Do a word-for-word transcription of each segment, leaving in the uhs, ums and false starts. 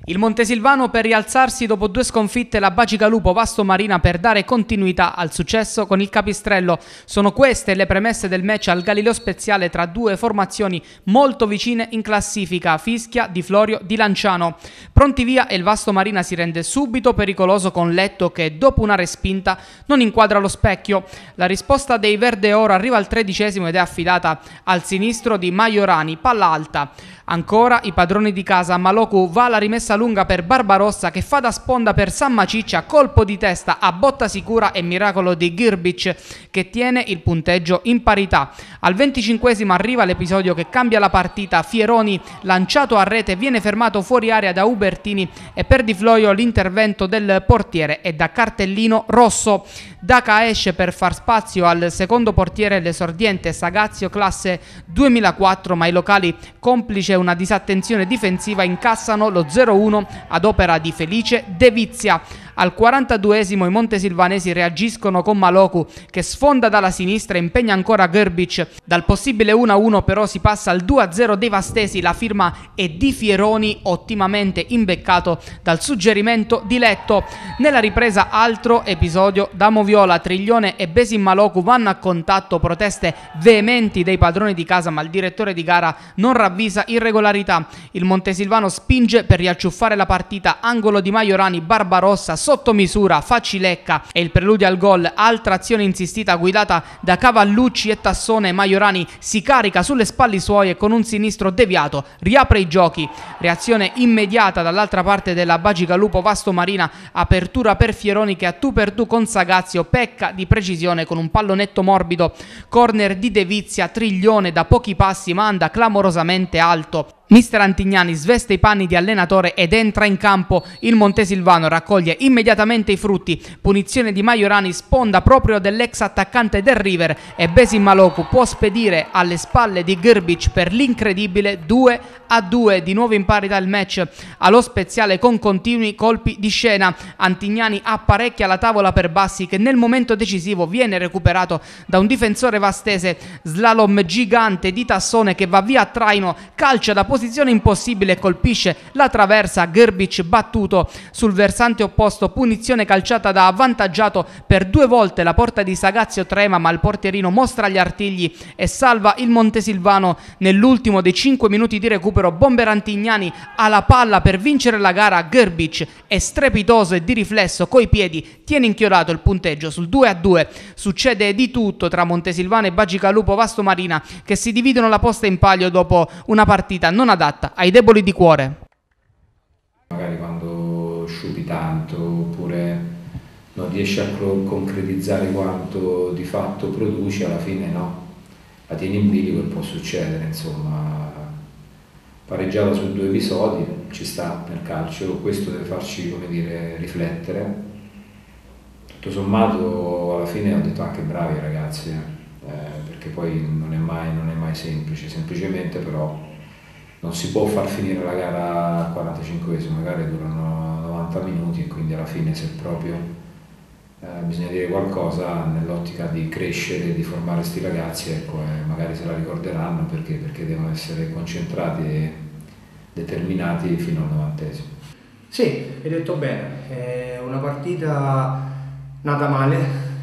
Il Montesilvano per rialzarsi dopo due sconfitte, la Bacigalupo Vasto Marina per dare continuità al successo con il Capistrello. Sono queste le premesse del match al Galileo Speziale tra due formazioni molto vicine in classifica, Fischia, Di Florio, Di Lanciano. Pronti via e il Vasto Marina si rende subito pericoloso con Letto che dopo una respinta non inquadra lo specchio. La risposta dei Verde Oro arriva al tredicesimo ed è affidata al sinistro di Maiorani, palla alta. Ancora i padroni di casa, Maloku va alla rimessa lunga per Barbarossa che fa da sponda per San Maciccia, colpo di testa a botta sicura e miracolo di Girbic che tiene il punteggio in parità. Al venticinquesimo arriva l'episodio che cambia la partita, Fieroni lanciato a rete viene fermato fuori area da Ubertini e per Di Florio l'intervento del portiere è da cartellino rosso. Daca esce per far spazio al secondo portiere, l'esordiente Sagazio classe duemilaquattro, ma i locali, complice una disattenzione difensiva, incassano lo zero uno ad opera di Felice De Vizia. Al quarantaduesimo i montesilvanesi reagiscono con Maloku che sfonda dalla sinistra e impegna ancora Gerbic. Dal possibile uno a uno però si passa al due a zero dei vastesi, la firma è di Fieroni, ottimamente imbeccato dal suggerimento di Letto. Nella ripresa altro episodio da Moviola, Triglione e Besim Maloku vanno a contatto, proteste veementi dei padroni di casa ma il direttore di gara non ravvisa irregolarità. Il Montesilvano spinge per riacciuffare la partita, angolo di Maiorani, Barbarossa sotto misura, Facilecca e il preludio al gol, altra azione insistita guidata da Cavallucci e Tassone. Maiorani si carica sulle spalle suoi e con un sinistro deviato riapre i giochi. Reazione immediata dall'altra parte della Bacigalupo Vasto Marina, apertura per Fieroni che a tu per tu con Sagazio pecca di precisione con un pallonetto morbido, corner di De Vizia, Triglione da pochi passi manda clamorosamente alto. Mister Antignani sveste i panni di allenatore ed entra in campo. Il Montesilvano raccoglie immediatamente i frutti. Punizione di Maiorani, sponda proprio dell'ex attaccante del River e Besim Maloku può spedire alle spalle di Gerbic per l'incredibile due a due. Di nuovo in parità il match allo Speziale con continui colpi di scena. Antignani apparecchia la tavola per Bassi che nel momento decisivo viene recuperato da un difensore vastese. Slalom gigante di Tassone che va via a traino, calcia da posizione impossibile e colpisce la traversa. Gerbic battuto sul versante opposto, punizione calciata da avvantaggiato per due volte, la porta di Sagazio trema ma il portierino mostra gli artigli e salva il Montesilvano. Nell'ultimo dei cinque minuti di recupero Bomber Antignani ha la palla per vincere la gara. Gerbic è strepitoso e di riflesso coi piedi tiene inchiodato il punteggio sul due a due. Succede di tutto tra Montesilvano e Bacigalupo Vasto Marina che si dividono la posta in palio dopo una partita non adatta ai deboli di cuore. Magari quando sciupi tanto oppure non riesci a concretizzare quanto di fatto produci, alla fine no, la tieni in bilico e può succedere, insomma. Pareggiata su due episodi ci sta nel calcio, questo deve farci, come dire, riflettere. Tutto sommato alla fine ho detto anche bravi ragazzi, eh, perché poi non è mai, non è mai semplice, semplicemente però non si può far finire la gara al quarantacinquesimo, magari durano novanta minuti e quindi alla fine se proprio eh, bisogna dire qualcosa nell'ottica di crescere, di formare questi ragazzi, ecco, eh, magari se la ricorderanno perché, perché devono essere concentrati e determinati fino al novantesimo. Sì, hai detto bene, è una partita nata male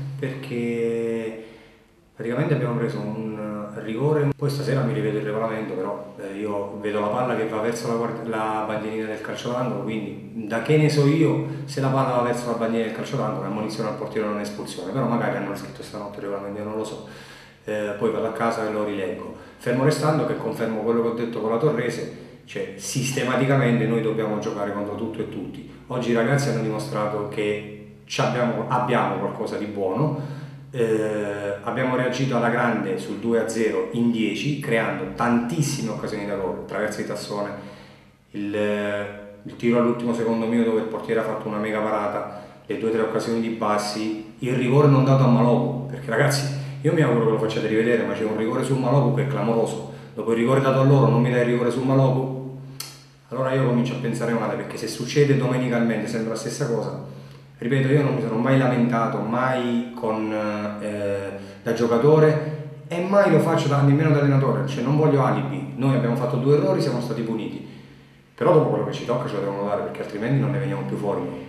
perché praticamente abbiamo preso un rigore, poi stasera mi rivedo il regolamento, però eh, io vedo la palla che va verso la, la bandierina del calcio d'angolo, quindi da che ne so io, se la palla va verso la bandierina del calcio d'angolo, ammonizione al portiere non è espulsione, però magari hanno scritto stanotte il regolamento, io non lo so, eh, poi vado a casa e lo rileggo. Fermo restando che confermo quello che ho detto con la Torrese, cioè sistematicamente noi dobbiamo giocare contro tutto e tutti. Oggi i ragazzi hanno dimostrato che abbiamo, abbiamo qualcosa di buono. Eh, abbiamo reagito alla grande sul due a zero in dieci creando tantissime occasioni da gol, traversa di Tassone, il, il tiro all'ultimo secondo minuto dove il portiere ha fatto una mega parata, le due o tre occasioni di Bassi, il rigore non dato a Maloku, perché ragazzi io mi auguro che lo facciate rivedere, ma c'è un rigore su Maloku che è clamoroso. Dopo il rigore dato a loro non mi dai il rigore su Maloku, allora io comincio a pensare male, perché se succede domenicalmente sembra la stessa cosa. Ripeto, io non mi sono mai lamentato, mai con, eh, da giocatore e mai lo faccio da, nemmeno da allenatore, cioè non voglio alibi. Noi abbiamo fatto due errori, siamo stati puniti. però dopo quello che ci tocca ce lo devono dare perché altrimenti non ne veniamo più fuori.